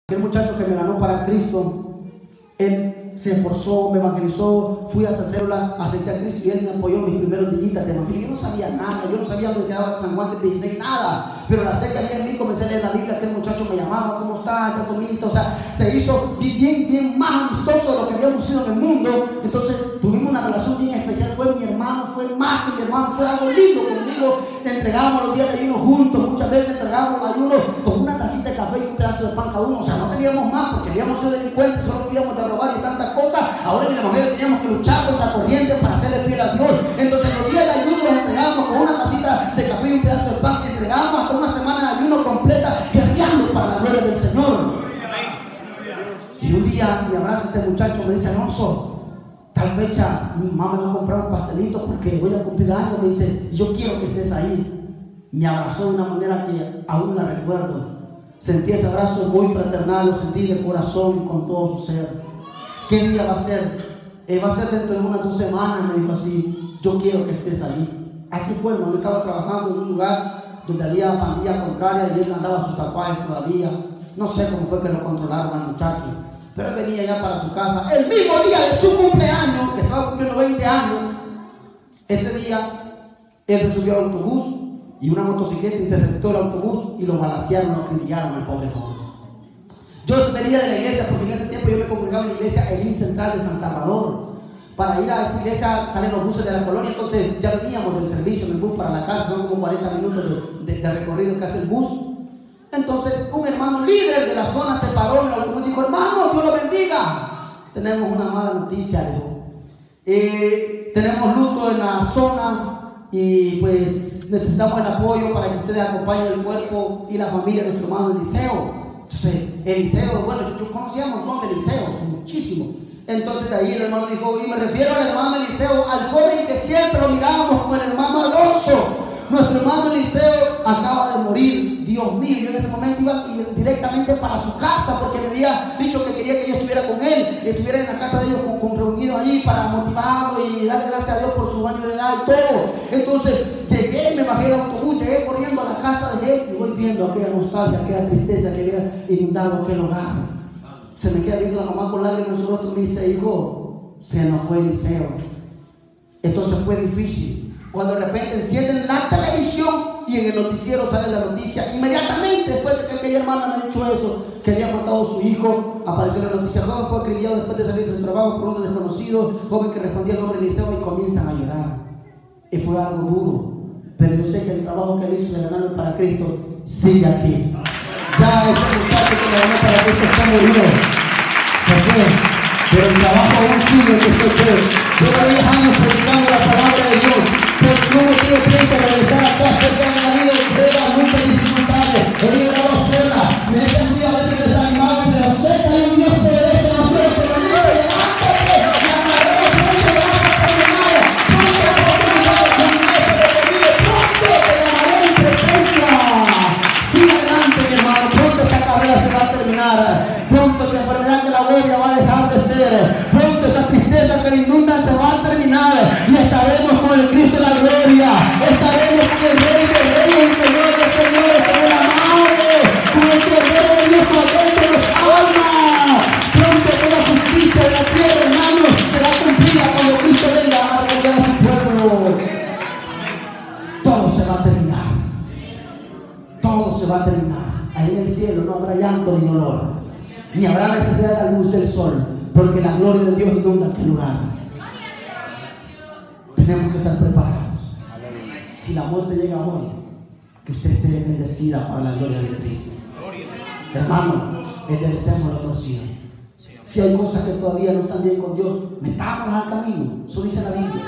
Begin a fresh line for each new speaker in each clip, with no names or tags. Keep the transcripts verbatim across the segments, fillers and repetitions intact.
Aquel muchacho que me ganó para Cristo, él se esforzó, me evangelizó, fui a esa célula, acepté a Cristo y él me apoyó mis primeros días de evangelio. Yo no sabía nada, yo no sabía dónde quedaba San Juan dieciséis, nada, pero la sé que había en mí, comencé a leer la Biblia. Aquel muchacho me llamaba, ¿cómo está? ¿Qué comiste? O sea, se hizo bien, bien más amistoso de lo que habíamos sido en el mundo. Entonces tuvimos una relación bien especial, fue mi hermano, fue más que mi hermano, fue algo lindo conmigo. Entregábamos los días de ayuno juntos, muchas veces entregábamos ayuno con una tacita de café y un pedazo de pan cada uno. O sea, no teníamos más porque habíamos sido delincuentes, solo vivíamos de robar y tantas cosas. Ahora en el evangelio teníamos que luchar contra corriente para serle fiel a Dios. Entonces los días de ayuno los entregábamos con una tacita de café y un pedazo de pan. Entregábamos hasta una semana de ayuno completa, guerreando para la gloria del Señor. Y un día me abraza este muchacho, me dice: Alonso, tal fecha mi mamá me va a comprar un pastelito porque voy a cumplir años. Me dice: yo quiero que estés ahí. Me abrazó de una manera que aún la recuerdo. Sentí ese abrazo muy fraternal, lo sentí de corazón, con todo su ser. ¿Qué día va a ser? Eh, va a ser dentro de unas dos semanas. Me dijo así: yo quiero que estés ahí. Así fue, hermano. Yo estaba trabajando en un lugar donde había pandilla contraria y él andaba sus tatuajes todavía. No sé cómo fue que lo controlaron al muchacho, pero él venía ya para su casa el mismo día de su cumpleaños, que estaba cumpliendo veinte años. Ese día él se subió al autobús y una motocicleta interceptó el autobús y lo balacearon, lo acribillaron al pobre joven. Yo venía de la iglesia porque en ese tiempo yo me congregaba en la iglesia Elín Central de San Salvador. Para ir a esa iglesia salen los buses de la colonia, entonces ya veníamos del servicio en el bus para la casa, son como cuarenta minutos de, de, de recorrido que hace el bus. Entonces un hermano líder de la zona se paró en el autobús y dijo: hermano, Dios lo bendiga. Tenemos una mala noticia, dijo. Eh, tenemos luto en la zona y pues necesitamos el apoyo para que ustedes acompañen el cuerpo y la familia de nuestro hermano Eliseo. Entonces Eliseo, bueno, yo conocía un montón de Eliseos, muchísimo. Entonces de ahí el hermano dijo: y me refiero al hermano Eliseo, al joven que siempre lo mirábamos como el hermano Alonso. Nuestro hermano Eliseo acaba de morir. Dios mío, yo en ese momento iba directamente para su casa porque me había dicho que quería que yo estuviera con él, y estuviera en la casa de ellos con, con reunidos allí para motivarlo y darle gracias a Dios por su año de edad y todo. Entonces llegué, me bajé del autobús, llegué corriendo a la casa de él y voy viendo aquella nostalgia, aquella tristeza que había inundado aquel hogar. Se me queda viendo la mamá con lágrimas en su rostro y me dice: hijo, se nos fue Eliseo. Entonces fue difícil. Cuando de repente encienden la televisión y en el noticiero sale la noticia, inmediatamente después de que aquella hermana me ha dicho eso, que había matado a su hijo, apareció la noticia: joven fue acribillado después de salir de su trabajo por un desconocido, joven que respondía el nombre de Eliseo, y comienzan a llorar. Y fue algo duro, pero yo sé que el trabajo que él hizo de ganarme para Cristo sigue aquí. Ya ese muchacho que me ganó para Cristo se ha morido, se fue, pero el trabajo aún sigue, que soy yo. Llevo diez años predicando la palabra de Dios. Por ningún motivo pienso regresar a casa, que en la vida de pruebas, muchas dificultades. He llegado a sola, me he sentido a veces desanimado, pero sé que hay un Dios poderoso, no sé, pero me dice: levántate, la carrera pronto la vas a terminar, pronto vas a terminar con este recorrido, pronto te llamaré a mi presencia. Sigue adelante, mi hermano, pronto esta carrera se va a terminar, pronto esa enfermedad que la agobia va a dejar de ser, pronto esa tristeza que la inunda se va a terminar y estaremos con el Cristo de la gloria, estaremos con el Rey de Reyes y Señor de Señores, con el amable, con el Cordero de Dios, con aquel que nos ama. Pronto toda la justicia de la tierra, hermanos, será cumplida cuando Cristo venga a recoger a su pueblo. Todo se va a terminar, todo se va a terminar. Ahí en el cielo no habrá llanto ni dolor, ni habrá necesidad de la luz del sol, porque la gloria de Dios inunda aquel lugar. Tenemos que estar preparados. Si la muerte llega hoy, que usted esté bendecida para la gloria de Cristo. Hermano, enderecemos la torcida. Si hay cosas que todavía no están bien con Dios, metámonos al camino. Eso dice la Biblia.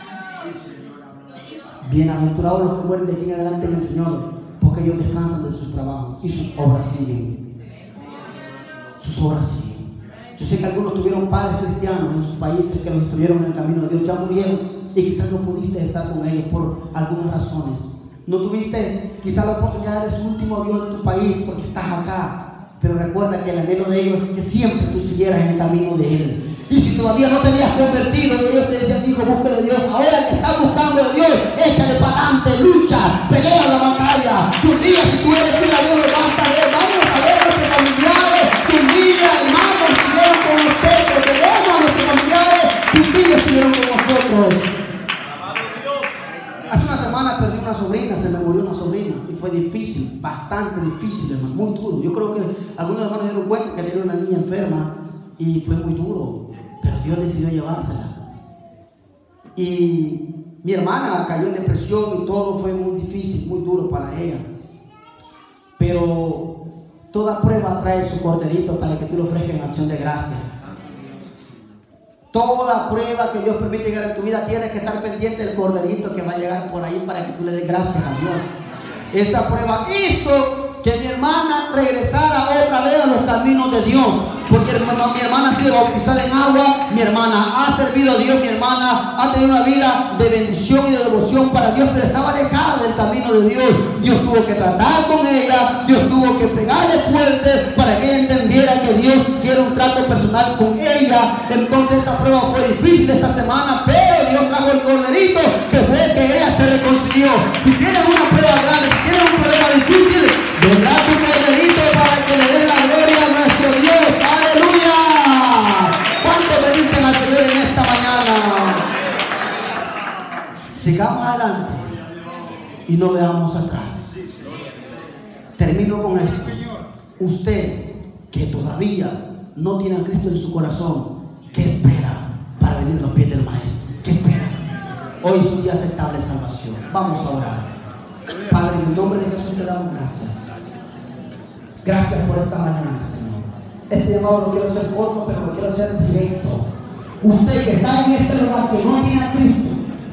Bienaventurados los que mueren de aquí en adelante en el Señor, porque ellos descansan de sus trabajos y sus obras siguen. Sus obras siguen. Yo sé que algunos tuvieron padres cristianos en sus países que los estuvieron en el camino de Dios, ya murieron y quizás no pudiste estar con ellos por algunas razones. No tuviste quizás la oportunidad de su último Dios en tu país porque estás acá, pero recuerda que el anhelo de ellos es que siempre tú siguieras en el camino de Él. Y si todavía no te habías convertido, ellos te decían: hijo, busca de Dios. Ahora que estás buscando de Dios, échale para adelante, lucha, pelea la batalla. Que un día, si tú eres fiel a Dios, lo vas a ver. Vamos a ver a nuestros familiares, que difícil, bastante difícil, hermano, muy duro. Yo creo que algunos hermanos se dieron cuenta que tenía una niña enferma y fue muy duro, pero Dios decidió llevársela. Y mi hermana cayó en depresión y todo fue muy difícil, muy duro para ella. Pero toda prueba trae su corderito para que tú lo ofrezcas en acción de gracia. Toda prueba que Dios permite llegar en tu vida, tienes que estar pendiente del corderito que va a llegar por ahí para que tú le des gracias a Dios. Esa prueba hizo que mi hermana regresara otra vez a los caminos de Dios. Porque mi hermana ha sido bautizada en agua, mi hermana ha servido a Dios, mi hermana ha tenido una vida de bendición y de devoción para Dios, pero estaba alejada del camino de Dios. Dios tuvo que tratar con ella, Dios tuvo que pegarle fuerte para que ella entendiera que Dios quiere un trato personal con ella. Entonces esa prueba fue difícil esta semana, pero Dios trajo el corderito que fue el que ella se reconcilió. Si tienes una prueba grande, si tienes un problema difícil, vendrá tu corderito para que le des la gloria a nuestro Dios. ¡Aleluya! ¿Cuántos bendicen al Señor en esta mañana? Sigamos adelante y no veamos atrás. Termino con esto. Usted que todavía no tiene a Cristo en su corazón, ¿qué espera para venir a los pies del Maestro? ¿Qué espera? Hoy es un día aceptable de salvación. Vamos a orar. Padre, en el nombre de Jesús te damos gracias. Gracias por esta mañana, Señor. Este llamado lo quiero hacer corto, pero lo quiero hacer directo. Usted que está en este lugar, que no tiene a Cristo,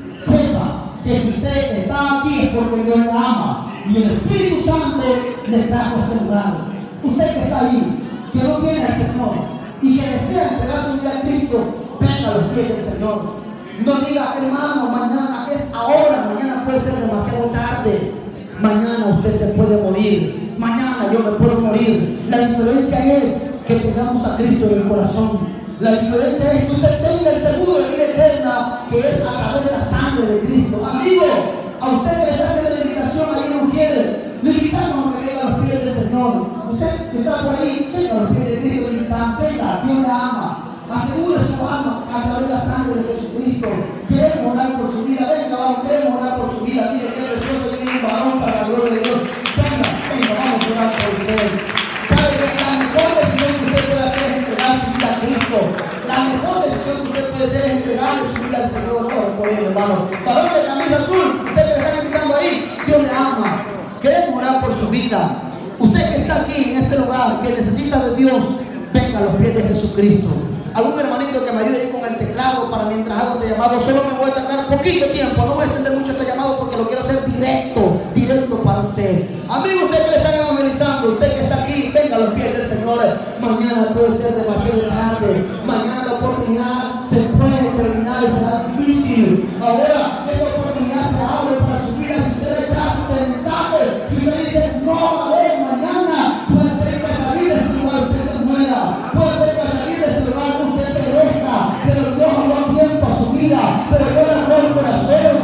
sepa que si usted está aquí es porque Dios le ama y el Espíritu Santo le trajo a este lugar. Usted que está ahí, que no tiene al Señor y que desea entregar su vida a Cristo, venga a los pies del Señor. No diga, hermano, mañana es ahora, mañana puede ser demasiado tarde. Mañana usted se puede morir. Mañana yo me puedo morir. La diferencia es que tengamos a Cristo en el corazón. La diferencia es que usted tenga el seguro de vida eterna, que es a través de la sangre de Cristo. Amigo, a usted que le está haciendo la invitación ahí no quiere, le invitamos a que venga a los pies del Señor. Usted que está por ahí, venga a los pies de Cristo, le invitamos, venga, Dios le ama. Asegure su alma a través de la sangre de Jesucristo. Queremos orar por su vida. Venga, vamos, queremos orar por su vida. Mire qué precioso, tiene un varón para la gloria de Dios. Venga, venga, vamos a orar por usted. ¿Sabe que la mejor decisión que usted puede hacer es entregar su vida a Cristo? La mejor decisión que usted puede hacer es entregarle su vida al Señor. Ora por él, hermano. Varón de camisa azul, usted que le están invitando ahí, Dios le ama. Queremos orar por su vida. Usted que está aquí en este lugar, que necesita de Dios, venga a los pies de Jesucristo. Algún hermanito que me ayude ahí con el teclado para mientras hago este llamado. Solo me voy a tardar poquito tiempo, no voy a extender mucho este llamado porque lo quiero hacer directo, directo para usted. Amigo, usted que le están evangelizando, usted que está aquí, venga a los pies del Señor. Mañana puede ser demasiado tarde, mañana la oportunidad se puede terminar y será difícil. Ahora esta oportunidad se abre para su vida. Si usted rechaza el mensaje y usted dice, no, a ver, mañana puede ser que salir de este lugar usted se muera, puede ser que salir de este lugar usted perezca, pero Dios habló tiempo a su vida, pero Dios le habló el corazón.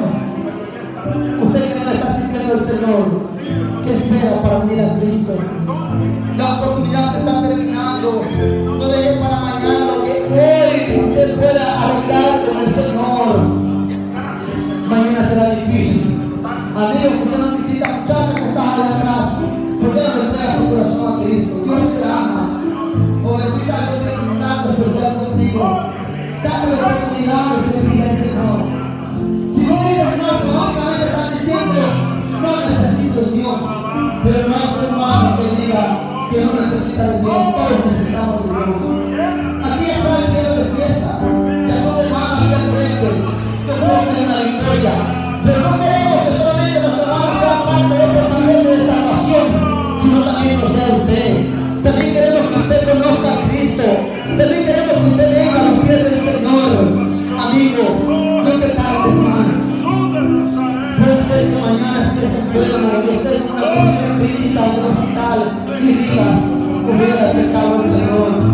Usted que no le está sintiendo el Señor, ¿qué espera para venir a Cristo? La oportunidad se está terminando. No deje para mañana lo que hoy usted pueda arreglar con el Señor. Mañana será difícil. Amigo, que usted no necesita muchacha que está allá atrás. ¿Por qué no le entrega tu corazón a Cristo? Dios te ama. Jovencita, Dios tiene un trato especial contigo. Dame la oportunidad de servir al Señor. Si no dices no, automáticamente están diciendo, no necesito de Dios. Pero no hay ser humano que diga que no necesita de Dios. Todos necesitamos de Dios. Aquí está el cielo de fiesta. Ya no te van aquí al frente. Yo creo que es una victoria. Pero no queremos que solamente nuestro hermano sea parte de este paquete de salvación, sino también lo sea usted. También queremos que usted conozca a Cristo. También queremos que usted venga a los pies del Señor. Amigo, no te tardes más. Puede ser que mañana estés enfermo y estés en una condición crítica del hospital y digas, hubiera aceptado al Señor.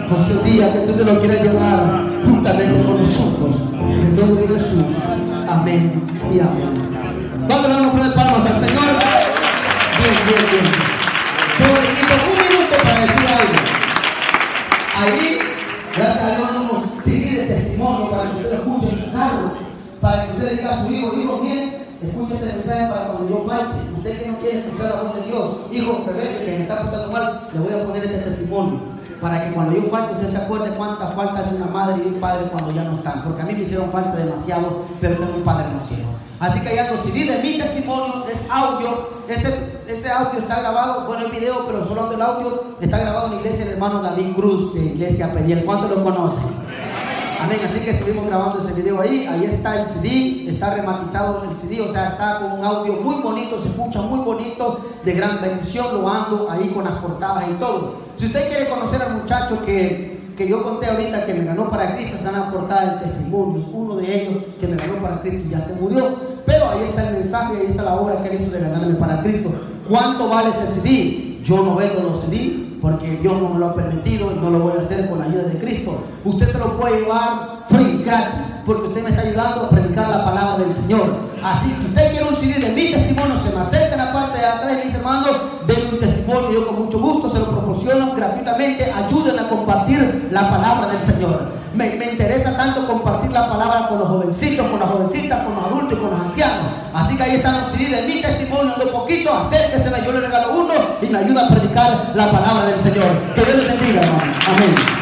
o si el día que tú te lo quieres llevar juntamente con nosotros. En el nombre de Jesús. Amén y amén. ¿Cuánto le dan ofrenda de palmas al Señor? Bien, bien, bien. Solo le quito un minuto para decir algo. Ahí, gracias a Dios, unos C D de testimonio para que usted lo escuche en su carro, para que usted diga a su hijo, hijo, bien, escuche este mensaje para cuando yo falte. Usted que no quiere escuchar la voz de Dios, hijo, rebelde, que me está portando mal, le voy a poner este testimonio, para que cuando yo falte, usted se acuerde cuánta falta hace una madre y un padre cuando ya no están, porque a mí me hicieron falta demasiado, pero tengo un padre en los cielos. Así que hay algo C D de mi testimonio, es audio, ese, ese audio está grabado, bueno, el video, pero solo el audio, está grabado en la iglesia del hermano David Cruz, de Iglesia Peniel. ¿Cuántos lo conocen? Amén, así que estuvimos grabando ese video ahí, ahí está el C D, está rematizado el C D, o sea, está con un audio muy bonito, se escucha muy bonito, de gran bendición, lo ando ahí con las portadas y todo. Si usted quiere conocer al muchacho que, que yo conté ahorita que me ganó para Cristo, están a portada el testimonio, es uno de ellos que me ganó para Cristo y ya se murió, pero ahí está el mensaje, ahí está la obra que él hizo de ganarme para Cristo. ¿Cuánto vale ese C D? Yo no vendo los C D, porque Dios no me lo ha permitido y no lo voy a hacer con la ayuda de Cristo. Usted se lo puede llevar free, gratis, porque usted me está ayudando a predicar la palabra del Señor. Así, si usted quiere un C D de mi testimonio, se me acerca en la parte de atrás y me dice, hermano, denme un testimonio, yo con mucho gusto se lo proporciono gratuitamente. Ayúdenme a compartir la palabra del Señor. Me, me interesa tanto compartir la palabra con los jovencitos, con las jovencitas, con los adultos y con los ancianos. Así que ahí están los C D de mi testimonio, de poquito, acérqueseme, yo le regalo uno y me ayuda a predicar la palabra del Señor. Que Dios les bendiga, hermano. Amén.